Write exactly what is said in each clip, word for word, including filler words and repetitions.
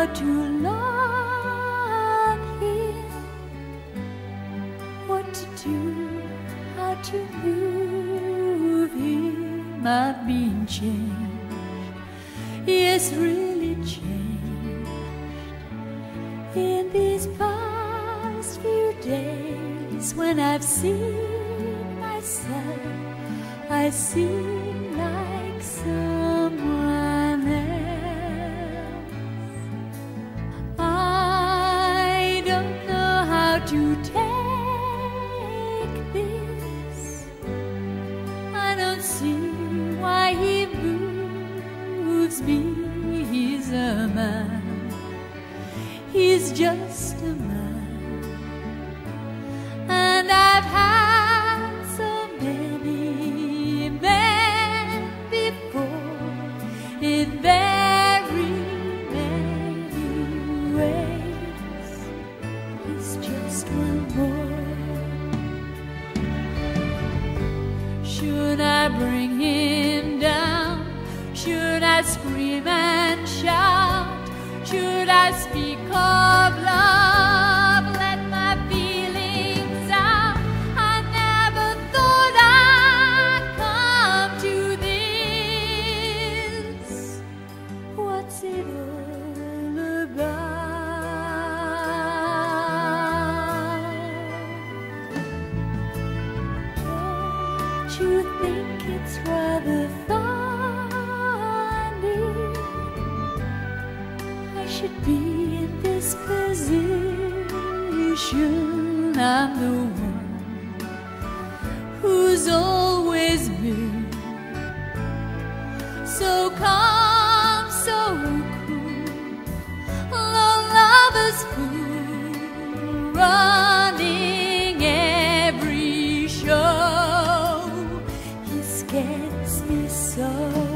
to love him, what to do, how to move him. I've been changed, yes, really changed in these past few days. When I've seen myself, I seem like someone else. I don't know how to take this. I don't see why he moves me. He's a man, he's just a man, and I've had so many men before in very many ways. He's just one more. Should I bring him down? Should I scream and shout? Should I speak of love? Let my feelings out. I never thought I'd come to this. What's it all about? Don't you think it's rather funny? Should be in this position. I'm the one who's always been so calm, so cool, the lover's fool, running every show. He scares me so.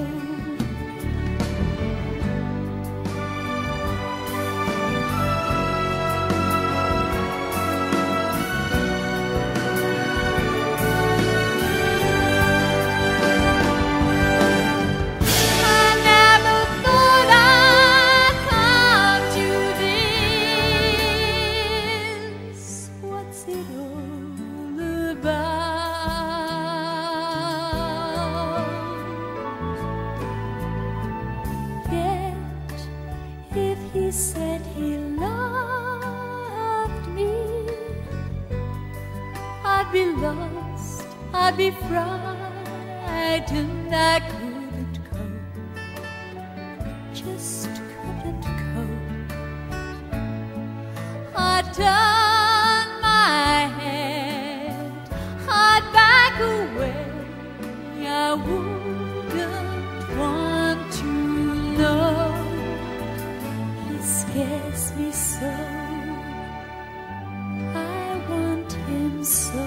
I'd be frightened, I couldn't cope, just couldn't cope. I'd turn my head, I'd back away. I wouldn't want to know. He scares me so, I want him so.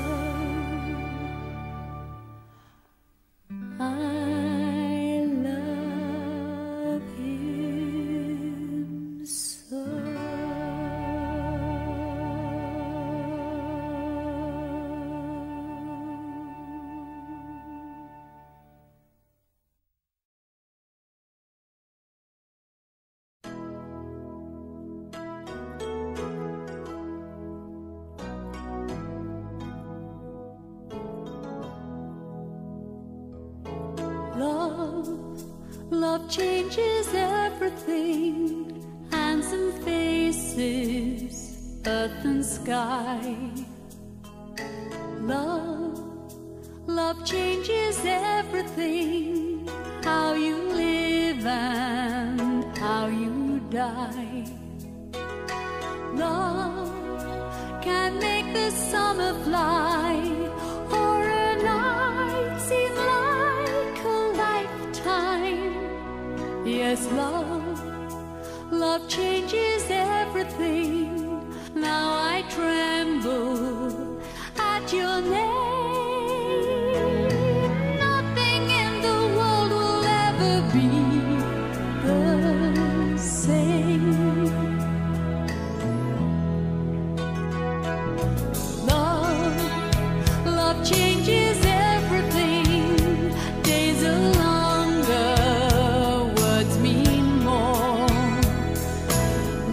Love changes everything, hands and faces, earth and sky. Love, love changes everything, how you live and how you die. Love can make the summer fly, or a night seem like a lifetime. Yes, love, love changes everything. Now I tremble at your name. Nothing in the world will ever be the same. Love, love changes everything. Days are longer, words mean more.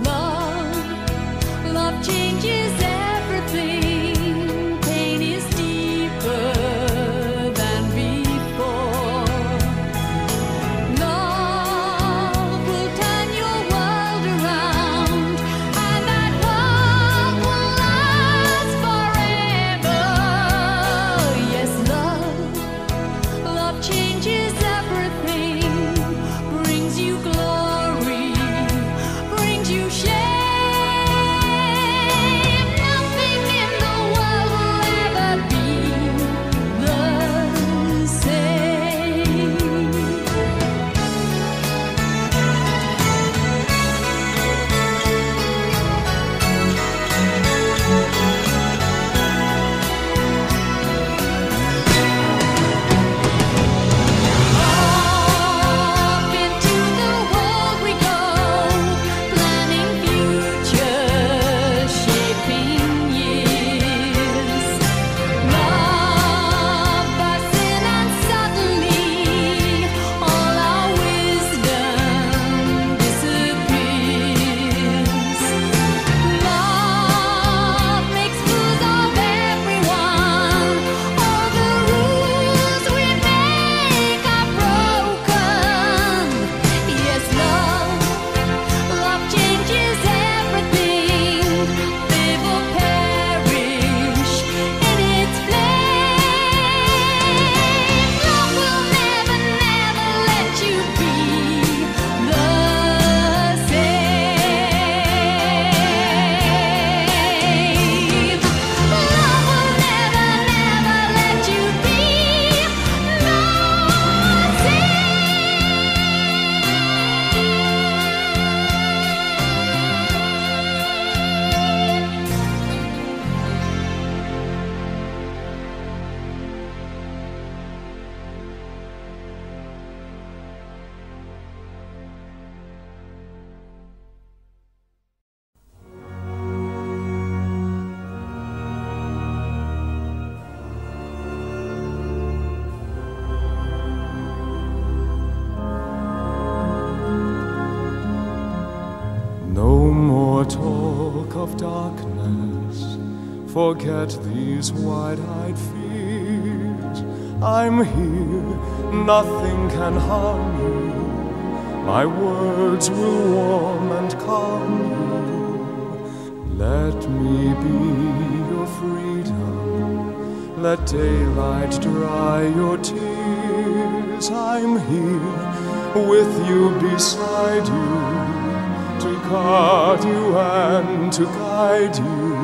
more talk of darkness, forget these wide-eyed fears. I'm here, nothing can harm you. My words will warm and calm you. Let me be your freedom. Let daylight dry your tears. I'm here with you, beside you, to guard you and to guide you.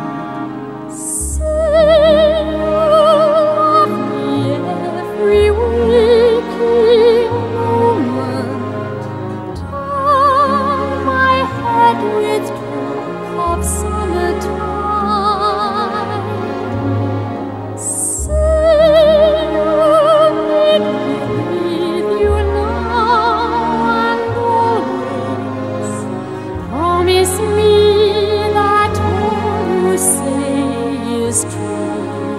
Say you love me every waking moment. Turn my head with talk of summertime. Say you need me with you now and always. Promise me that all you say is true.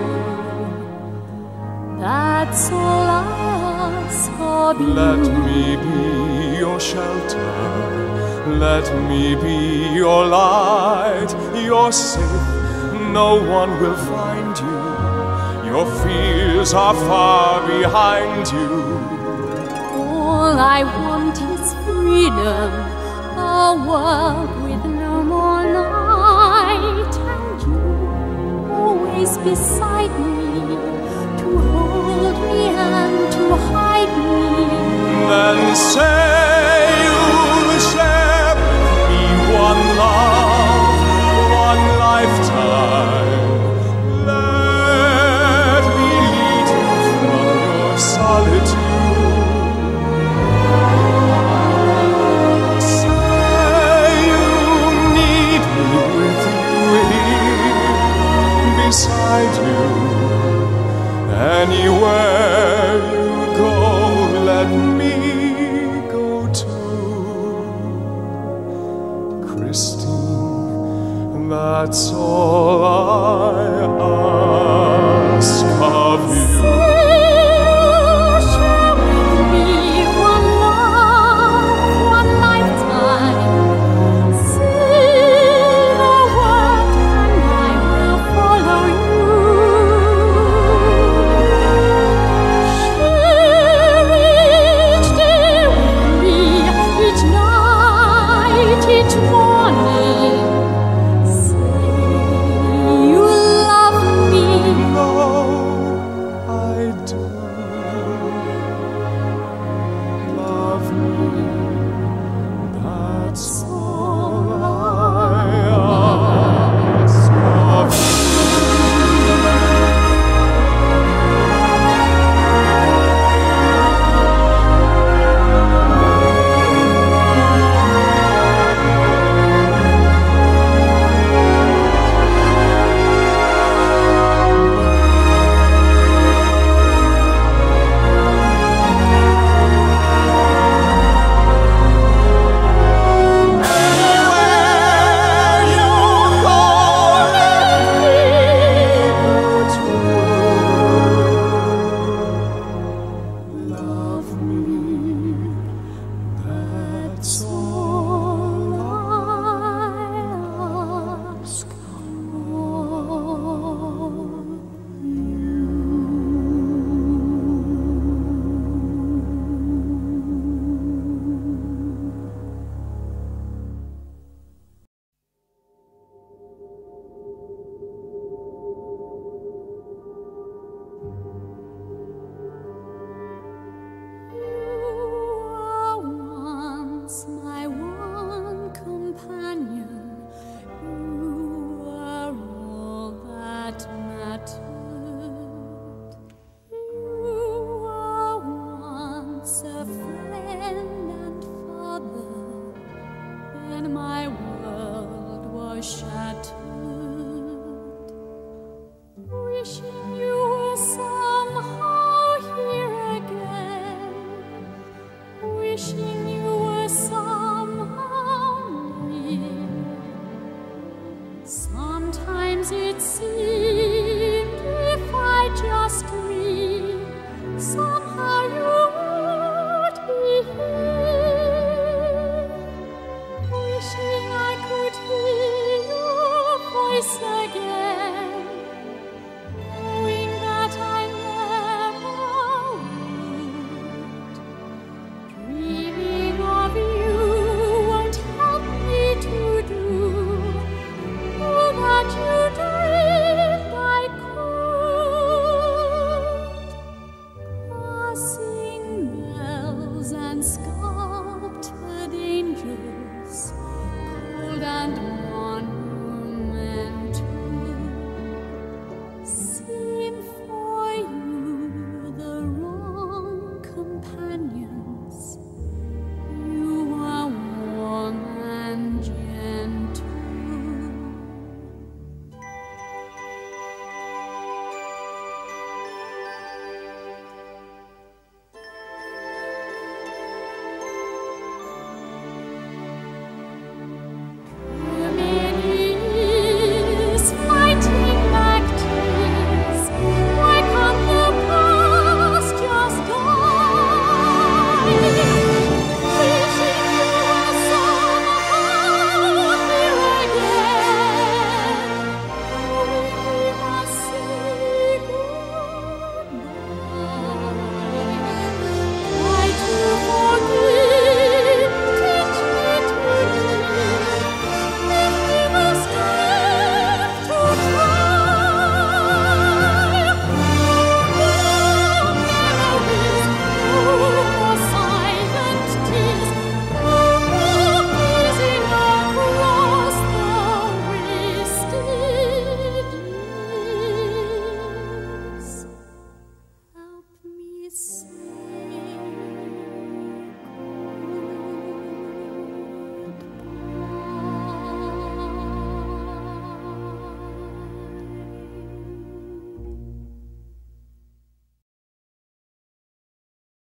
That's all I ask of you. Let me be your shelter. Let me be your light. You're safe, no one will find you. Your fears are far behind you. All I want is freedom, a world with no more night, and you always beside me, to hold me and to hide me. Then say you'll share with me one love, one lifetime. Let me lead you from your solitude. Say you need me with you here, beside you. Anywhere you go, let me go too. Christine, that's all I ask of you. Share with me one love, one lifetime. Say the word and I will follow you. Share each day with me, each night, each morning. Say you love me. No, I do love me. That's all I ask of you. Anywhere you go, love me. That's all I ask of You were once my one companion. You were all that mattered. You were once a friend and father. Then my world was shattered. Wishing